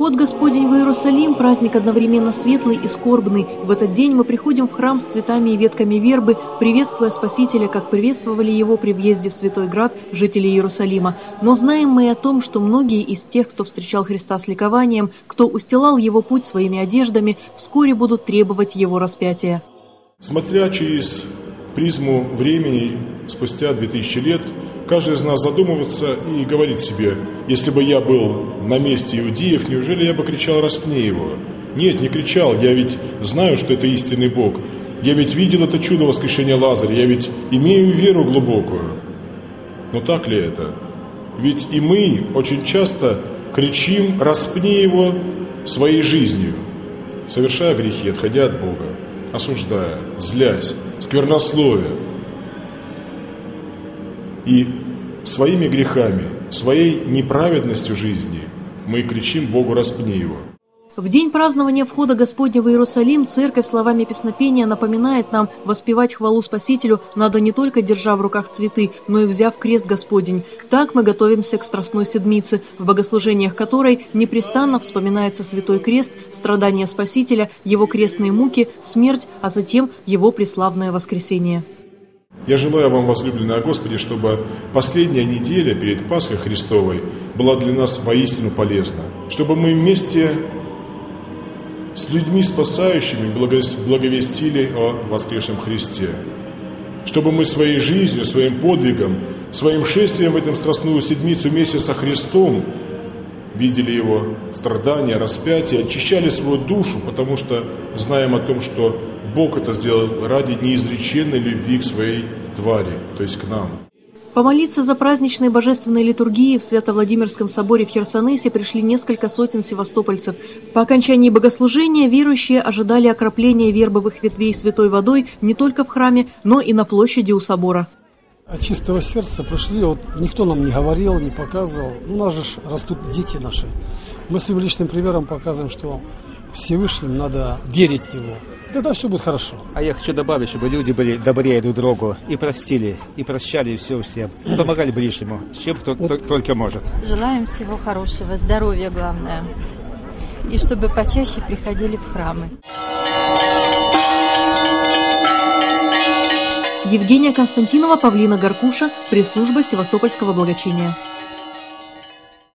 Вход Господень в Иерусалим – праздник одновременно светлый и скорбный. В этот день мы приходим в храм с цветами и ветками вербы, приветствуя Спасителя, как приветствовали его при въезде в Святой Град жители Иерусалима. Но знаем мы и о том, что многие из тех, кто встречал Христа с ликованием, кто устилал его путь своими одеждами, вскоре будут требовать его распятия. Смотря через призму времени, спустя 2000 лет, каждый из нас задумывается и говорит себе: если бы я был на месте иудеев, неужели я бы кричал «распни его»? Нет, не кричал, я ведь знаю, что это истинный Бог. Я ведь видел это чудо воскрешения Лазаря, я ведь имею веру глубокую. Но так ли это? Ведь и мы очень часто кричим «распни его» своей жизнью, совершая грехи, отходя от Бога, осуждая, злясь, сквернословия. И своими грехами, своей неправедностью жизни мы кричим Богу «распни его». В день празднования входа Господня в Иерусалим Церковь словами песнопения напоминает нам: воспевать хвалу Спасителю надо не только держа в руках цветы, но и взяв крест Господень. Так мы готовимся к Страстной Седмице, в богослужениях которой непрестанно вспоминается Святой Крест, страдания Спасителя, Его крестные муки, смерть, а затем Его преславное воскресение. Я желаю вам, возлюбленные о Господе, чтобы последняя неделя перед Пасхой Христовой была для нас воистину полезна, чтобы мы вместе с людьми спасающими благовестили о воскресшем Христе, чтобы мы своей жизнью, своим подвигом, своим шествием в эту Страстную Седмицу вместе со Христом видели Его страдания, распятия, очищали свою душу, потому что знаем о том, что Бог это сделал ради неизреченной любви к своей твари, то есть к нам. Помолиться за праздничной божественной литургии в Свято-Владимирском соборе в Херсонесе пришли несколько сотен севастопольцев. По окончании богослужения верующие ожидали окропления вербовых ветвей святой водой не только в храме, но и на площади у собора. От чистого сердца пришли, никто нам не говорил, не показывал. У нас же растут дети наши. Мы своим личным примером показываем, что Всевышнему надо верить в Него. Тогда все будет хорошо. А я хочу добавить, чтобы люди были добрее друг другу и простили, и прощали все всем. И помогали ближнему, чем кто только может. Желаем всего хорошего, здоровья главное. И чтобы почаще приходили в храмы. Евгения Константинова, Павлина Горкуша, пресс-служба Севастопольского благочиния.